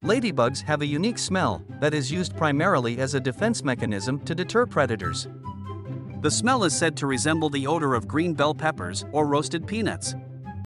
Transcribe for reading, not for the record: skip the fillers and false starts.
Ladybugs have a unique smell that is used primarily as a defense mechanism to deter predators. The smell is said to resemble the odor of green bell peppers or roasted peanuts.